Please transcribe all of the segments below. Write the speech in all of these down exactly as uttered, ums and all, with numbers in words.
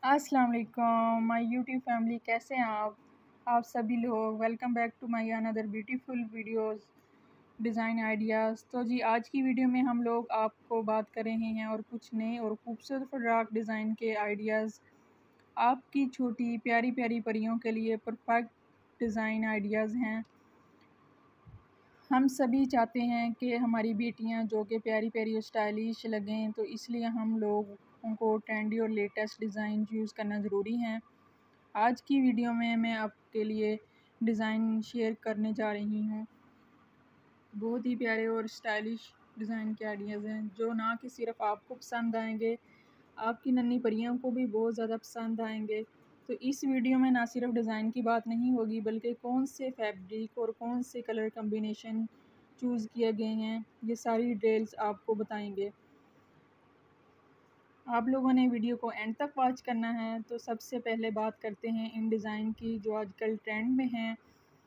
अस्सलाम वालेकुम my YouTube family, कैसे हैं आप आप सभी लोग। Welcome back to my another beautiful videos design ideas. तो जी आज की वीडियो में हम लोग आपको बात कर रहे हैं और कुछ नए और खूबसूरत फ्रॉक डिज़ाइन के आइडियाज़, आपकी छोटी प्यारी प्यारी परियों के लिए परफेक्ट डिज़ाइन आइडियाज़ हैं। हम सभी चाहते हैं कि हमारी बेटियां जो कि प्यारी प्यारी और स्टाइलिश लगें, तो इसलिए हम लोग उनको ट्रेंडी और लेटेस्ट डिज़ाइन यूज़ करना ज़रूरी है। आज की वीडियो में मैं आपके लिए डिज़ाइन शेयर करने जा रही हूँ। बहुत ही प्यारे और स्टाइलिश डिज़ाइन के आइडियाज़ हैं जो ना कि सिर्फ आपको पसंद आएंगे, आपकी नन्ही परियों को भी बहुत ज़्यादा पसंद आएंगे। तो इस वीडियो में ना सिर्फ डिज़ाइन की बात नहीं होगी, बल्कि कौन से फैब्रिक और कौन से कलर कम्बिनेशन चूज़ किए गए हैं, ये सारी डिटेल्स आपको बताएंगे। आप लोगों ने वीडियो को एंड तक वॉच करना है। तो सबसे पहले बात करते हैं इन डिज़ाइन की जो आजकल ट्रेंड में हैं।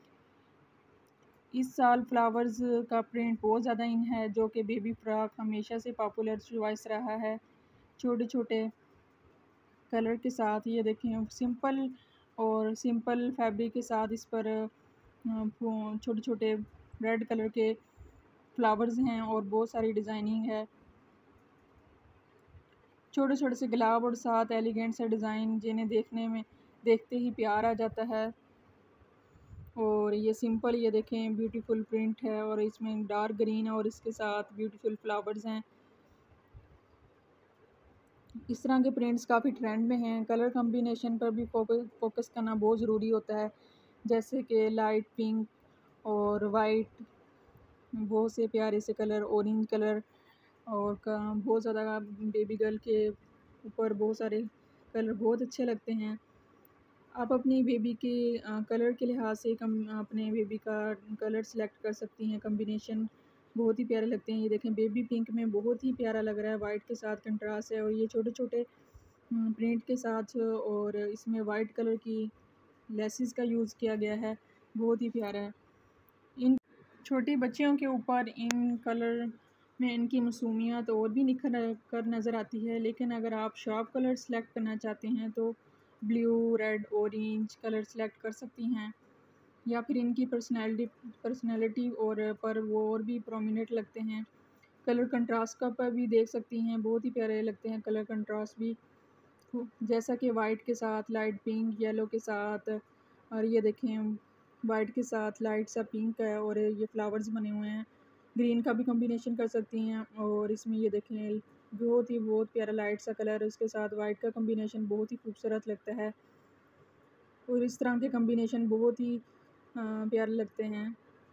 इस साल फ्लावर्स का प्रिंट बहुत ज़्यादा इन है, जो कि बेबी फ्रॉक हमेशा से पॉपुलर चॉइस रहा है। छोटे छोटे कलर के साथ, ये देखें सिंपल और सिंपल फैब्रिक के साथ इस पर छोटे छोटे रेड कलर के फ्लावर्स हैं और बहुत सारी डिज़ाइनिंग है। छोटे छोटे से गुलाब और साथ एलिगेंट से डिज़ाइन जिन्हें देखने में देखते ही प्यार आ जाता है। और ये सिंपल, ये देखें ब्यूटीफुल प्रिंट है और इसमें डार्क ग्रीन और इसके साथ ब्यूटीफुल फ्लावर्स हैं। इस तरह के प्रिंट्स काफ़ी ट्रेंड में हैं। कलर कम्बिनेशन पर भी फोकस फोकस करना बहुत ज़रूरी होता है, जैसे कि लाइट पिंक और वाइट, बहुत से प्यारे से कलर, ऑरेंज कलर और बहुत ज़्यादा बेबी गर्ल के ऊपर बहुत सारे कलर बहुत अच्छे लगते हैं। आप अपनी बेबी के कलर के लिहाज से कम अपने बेबी का कलर सेलेक्ट कर सकती हैं। कम्बिनेशन बहुत ही प्यारे लगते हैं। ये देखें बेबी पिंक में बहुत ही प्यारा लग रहा है, वाइट के साथ कंट्रास्ट है और ये छोटे छोटे प्रिंट के साथ और इसमें वाइट कलर की लेसिस का यूज़ किया गया है, बहुत ही प्यारा है। इन छोटी बच्चियों के ऊपर इन कलर में इनकी मासूमियत और भी निखर कर नज़र आती है। लेकिन अगर आप शार्प कलर सेलेक्ट करना चाहते हैं तो blue, red, orange colour select कर सकती हैं, या फिर इनकी पर्सनैलिटी पर्सनैलिटी और पर वो और भी प्रोमिनेंट लगते हैं। कलर कंट्रास्ट का पर भी देख सकती हैं, बहुत ही प्यारे लगते हैं कलर कंट्रास्ट भी, जैसा कि वाइट के साथ लाइट पिंक, येलो के साथ, और ये देखें वाइट के साथ लाइट सा पिंक है और ये फ्लावर्स बने हुए हैं। ग्रीन का भी कॉम्बिनेशन कर सकती हैं और इसमें ये देखें बहुत ही बहुत प्यारा लाइट सा कलर, इसके साथ वाइट का कॉम्बिनेशन बहुत ही खूबसूरत लगता है और इस तरह के कॉम्बिनेशन बहुत ही प्यारे लगते हैं,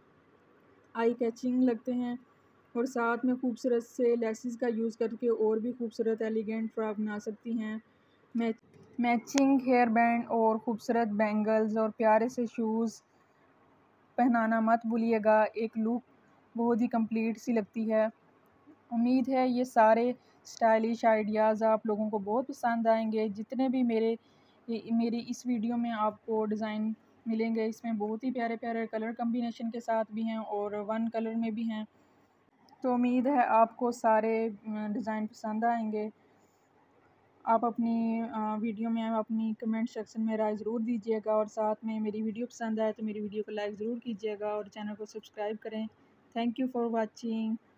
आई कैचिंग लगते हैं और साथ में खूबसूरत से लेसिस का यूज़ करके और भी खूबसूरत एलिगेंट फ्रॉक बना सकती हैं। मैच मैचिंग हेयर बैंड और खूबसूरत बैंगल्स और प्यारे से शूज़ पहनाना मत भूलिएगा, एक लुक बहुत ही कंप्लीट सी लगती है। उम्मीद है ये सारे स्टाइलिश आइडियाज़ आप लोगों को बहुत पसंद आएंगे। जितने भी मेरे मेरी इस वीडियो में आपको डिज़ाइन मिलेंगे, इसमें बहुत ही प्यारे प्यारे कलर कम्बिनेशन के साथ भी हैं और वन कलर में भी हैं। तो उम्मीद है आपको सारे डिज़ाइन पसंद आएंगे। आप अपनी वीडियो में अपनी कमेंट सेक्शन में राय ज़रूर दीजिएगा और साथ में मेरी वीडियो पसंद आए तो मेरी वीडियो को लाइक ज़रूर कीजिएगा और चैनल को सब्सक्राइब करें। Thank you for watching.